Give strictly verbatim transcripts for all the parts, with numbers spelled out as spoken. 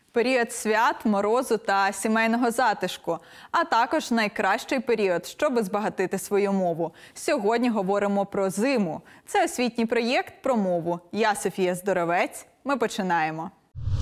Період свят, морозу та сімейного затишку, а також найкращий період, щоб збагатити свою мову. Сьогодні говоримо про зиму. Це освітній проєкт про мову. Я Софія Здоровець. Ми починаємо.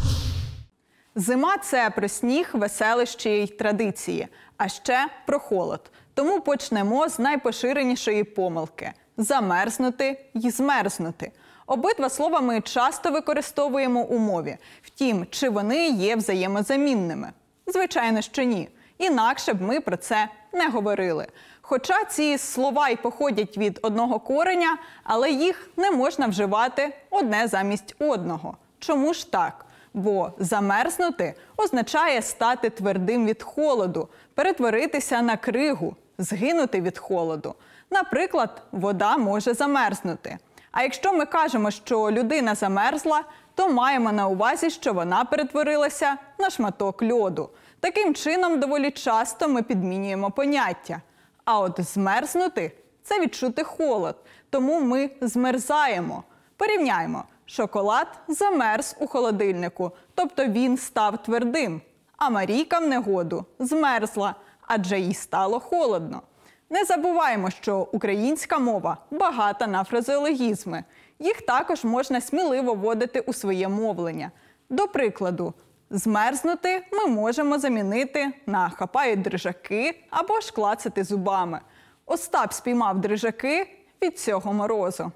Зима – це про сніг, веселощі й традиції, а ще про холод. Тому почнемо з найпоширенішої помилки – замерзнути й змерзнути. Обидва слова ми часто використовуємо у мові. Втім, чи вони є взаємозамінними? Звичайно, що ні. Інакше б ми про це не говорили. Хоча ці слова й походять від одного кореня, але їх не можна вживати одне замість одного. Чому ж так? Бо замерзнути означає стати твердим від холоду, перетворитися на кригу, згинути від холоду. Наприклад, вода може замерзнути. А якщо ми кажемо, що людина замерзла, то маємо на увазі, що вона перетворилася на шматок льоду. Таким чином, доволі часто ми підмінюємо поняття. А от змерзнути – це відчути холод, тому ми змерзаємо. Порівняємо. Шоколад замерз у холодильнику, тобто він став твердим. А Марійка в негоду змерзла, адже їй стало холодно. Не забуваємо, що українська мова багата на фразеологізми. Їх також можна сміливо вводити у своє мовлення. До прикладу, змерзнути ми можемо замінити на хапають дрижаки або ж клацати зубами. Остап спіймав дрижаки від цього морозу.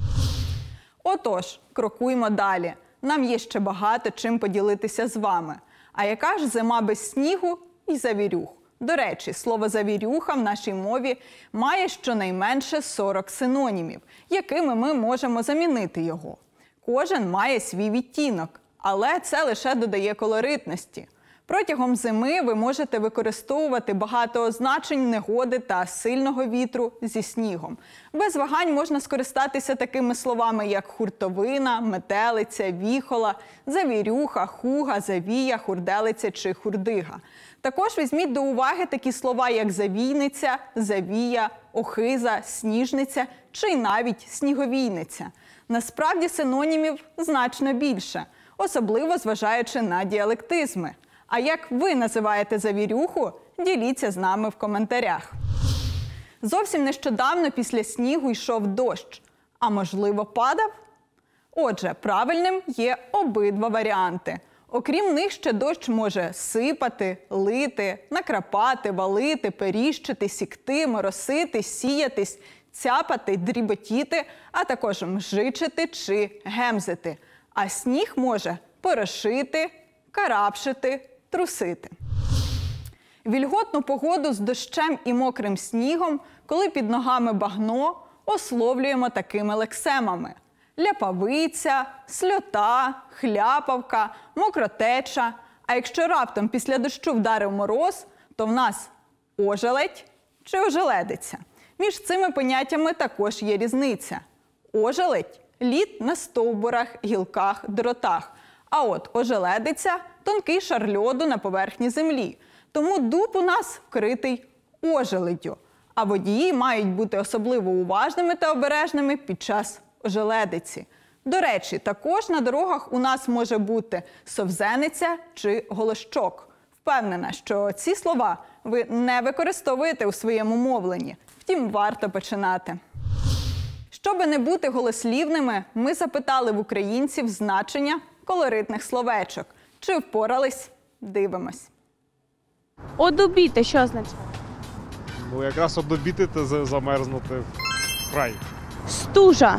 Отож, крокуємо далі. Нам є ще багато чим поділитися з вами. А яка ж зима без снігу і завірюх? До речі, слово «завірюха» в нашій мові має щонайменше сорок синонімів, якими ми можемо замінити його. Кожен має свій відтінок, але це лише додає колоритності. Протягом зими ви можете використовувати багато означень негоди та сильного вітру зі снігом. Без вагань можна скористатися такими словами, як хуртовина, метелиця, віхола, завірюха, хуга, завія, хурделиця чи хурдига. Також візьміть до уваги такі слова, як завійниця, завія, охиза, сніжниця чи навіть сніговійниця. Насправді синонімів значно більше, особливо зважаючи на діалектизми. А як ви називаєте завірюху, діліться з нами в коментарях. Зовсім нещодавно після снігу йшов дощ. А можливо, падав? Отже, правильним є обидва варіанти. Окрім них, ще дощ може сипати, лити, накрапати, валити, періщити, сікти, моросити, сіятись, цяпати, дріботіти, а також мжичити чи гемзити. А сніг може порошити, карабшити, трусити. Вільготну погоду з дощем і мокрим снігом, коли під ногами багно, ословлюємо такими лексемами: ляпавиця, сльота, хляпавка, мокротеча. А якщо раптом після дощу вдарив мороз, то в нас ожеледь чи ожеледиця. Між цими поняттями також є різниця. Ожеледь – лід на стовбурах, гілках, дротах. А от ожеледиця – тонкий шар льоду на поверхні землі. Тому дуб у нас вкритий ожеледдю. А водії мають бути особливо уважними та обережними під час ожеледиці. До речі, також на дорогах у нас може бути совзениця чи голощок. Впевнена, що ці слова ви не використовуєте у своєму мовленні. Втім, варто починати. Щоби не бути голослівними, ми запитали в українців значення колоритних словечок. Чи впорались? Дивимось. Одобіти що означає? Ну, якраз одобіти – це замерзнути вкрай. Стужа.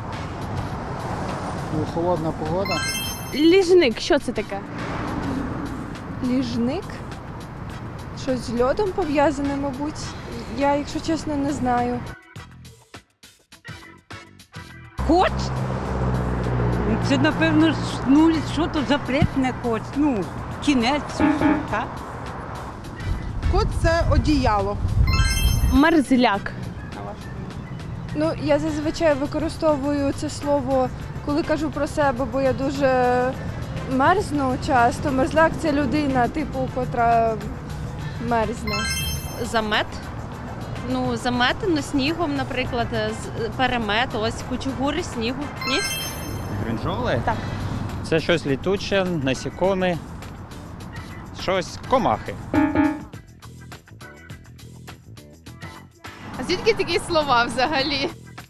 Ну, холодна погода. Ліжник. Що це таке? Ліжник? Щось з льодом пов'язане, мабуть. Я, якщо чесно, не знаю. Коц? Це, напевно, ну, що то запретне коц, ну, кінець, так? Кот – це одіяло. Мерзляк. Ну, я зазвичай використовую це слово, коли кажу про себе, бо я дуже мерзну часто. Мерзляк – це людина, типу, котра мерзне. Замет. Ну, заметено снігом, наприклад, перемет, ось кучугури снігу. Ні? Гринджоли? Так. Це щось літуче, насікомі. щось комахи. А звідки такі слова взагалі?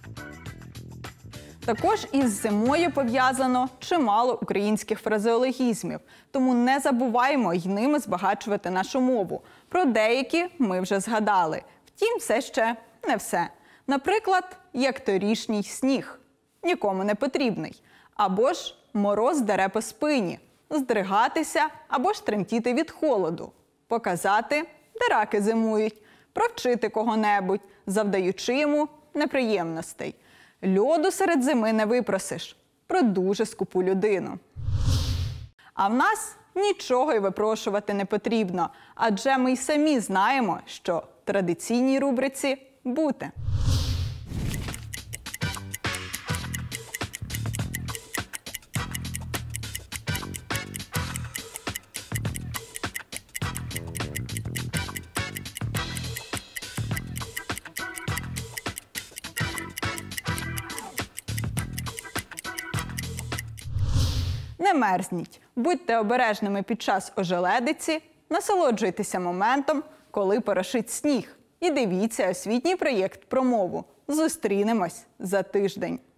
Також із зимою пов'язано чимало українських фразеологізмів, тому не забуваємо й ними збагачувати нашу мову. Про деякі ми вже згадали. Втім, все ще не все. Наприклад, як торішній сніг. Нікому не потрібний. Або ж мороз дере по спині. Здригатися або ж тремтіти від холоду. Показати, де раки зимують. Провчити кого-небудь, завдаючи йому неприємностей. Льоду серед зими не випросиш. Про дуже скупу людину. А в нас нічого й випрошувати не потрібно, адже ми й самі знаємо, що в традиційній рубриці «Бути». Не мерзніть, будьте обережними під час ожеледиці, насолоджуйтеся моментом, коли порошить сніг. І дивіться освітній проєкт про мову. Зустрінемось за тиждень.